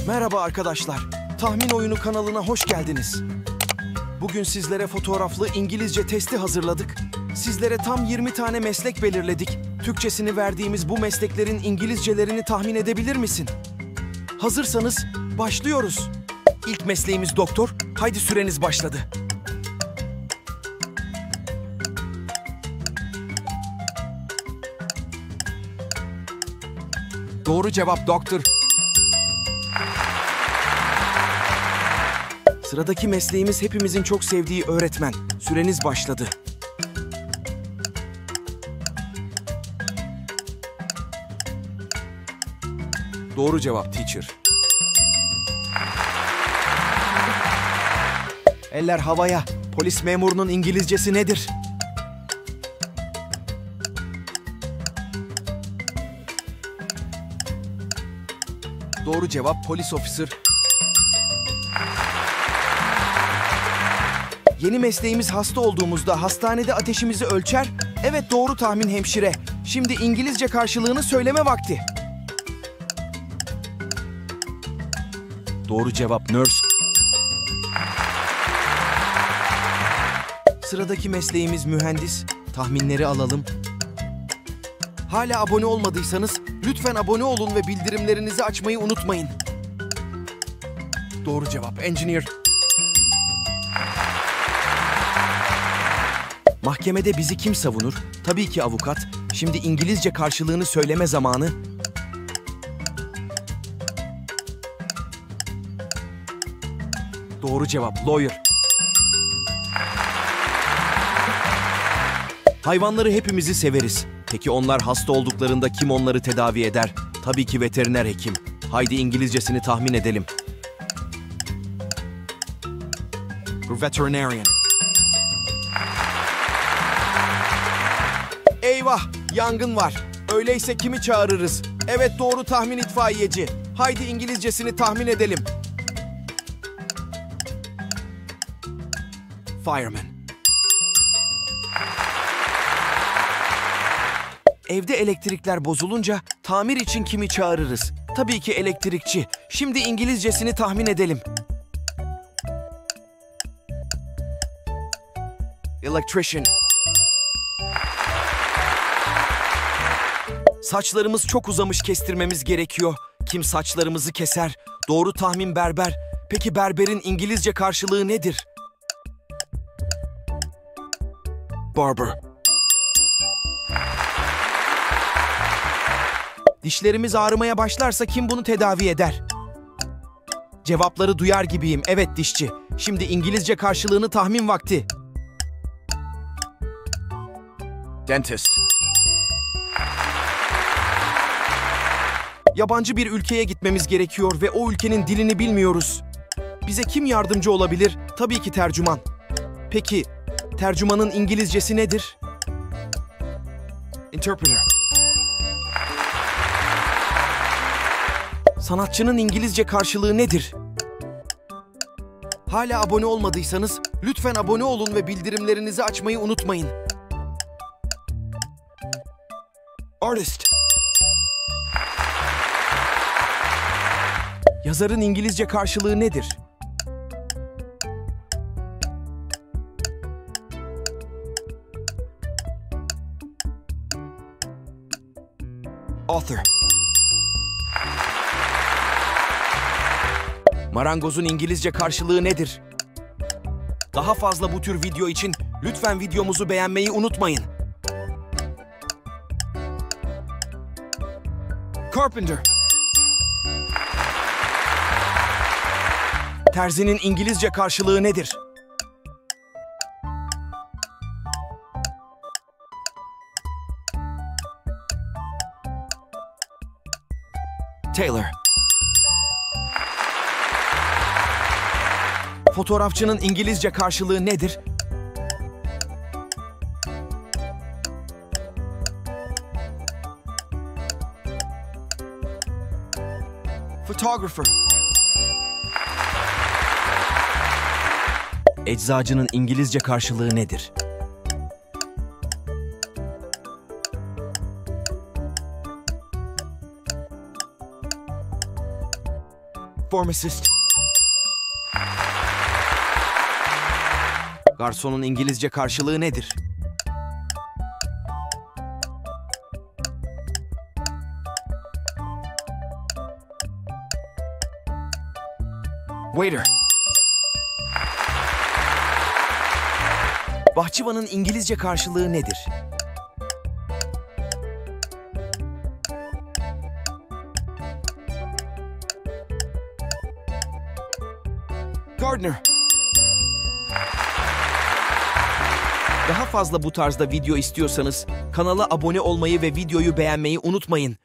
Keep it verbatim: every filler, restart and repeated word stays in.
Merhaba arkadaşlar, Tahmin Oyunu kanalına hoş geldiniz. Bugün sizlere fotoğraflı İngilizce testi hazırladık. Sizlere tam yirmi tane meslek belirledik. Türkçesini verdiğimiz bu mesleklerin İngilizcelerini tahmin edebilir misin? Hazırsanız başlıyoruz. İlk mesleğimiz doktor. Haydi süreniz başladı. Doğru cevap doktor. Sıradaki mesleğimiz hepimizin çok sevdiği öğretmen. Süreniz başladı. Doğru cevap teacher. Eller havaya. Polis memurunun İngilizcesi nedir? Doğru cevap polis officer. Yeni mesleğimiz hasta olduğumuzda hastanede ateşimizi ölçer. Evet, doğru tahmin hemşire. Şimdi İngilizce karşılığını söyleme vakti. Doğru cevap nurse. Sıradaki mesleğimiz mühendis. Tahminleri alalım. Hala abone olmadıysanız lütfen abone olun ve bildirimlerinizi açmayı unutmayın. Doğru cevap engineer. Mahkemede bizi kim savunur? Tabii ki avukat. Şimdi İngilizce karşılığını söyleme zamanı. Doğru cevap lawyer. Hayvanları hepimizi severiz. Peki onlar hasta olduklarında kim onları tedavi eder? Tabii ki veteriner hekim. Haydi İngilizcesini tahmin edelim. Veterinarian. Eyvah! Yangın var. Öyleyse kimi çağırırız? Evet, doğru tahmin itfaiyeci. Haydi İngilizcesini tahmin edelim. Fireman. Evde elektrikler bozulunca tamir için kimi çağırırız? Tabii ki elektrikçi. Şimdi İngilizcesini tahmin edelim. Electrician. Saçlarımız çok uzamış, kestirmemiz gerekiyor. Kim saçlarımızı keser? Doğru tahmin berber. Peki berberin İngilizce karşılığı nedir? Barber. Dişlerimiz ağrımaya başlarsa kim bunu tedavi eder? Cevapları duyar gibiyim. Evet, dişçi. Şimdi İngilizce karşılığını tahmin vakti. Dentist. Yabancı bir ülkeye gitmemiz gerekiyor ve o ülkenin dilini bilmiyoruz. Bize kim yardımcı olabilir? Tabii ki tercüman. Peki, tercümanın İngilizcesi nedir? Interpreter. Sanatçının İngilizce karşılığı nedir? Hala abone olmadıysanız lütfen abone olun ve bildirimlerinizi açmayı unutmayın. Artist. Yazarın İngilizce karşılığı nedir? Author. Marangozun İngilizce karşılığı nedir? Daha fazla bu tür video için lütfen videomuzu beğenmeyi unutmayın. Carpenter. Terzinin İngilizce karşılığı nedir? Tailor. Fotoğrafçının İngilizce karşılığı nedir? Photographer. Eczacının İngilizce karşılığı nedir? Platform assist. Garsonun İngilizce karşılığı nedir? Waiter. Bahçıvanın İngilizce karşılığı nedir? Gardener. Daha fazla bu tarzda video istiyorsanız kanala abone olmayı ve videoyu beğenmeyi unutmayın.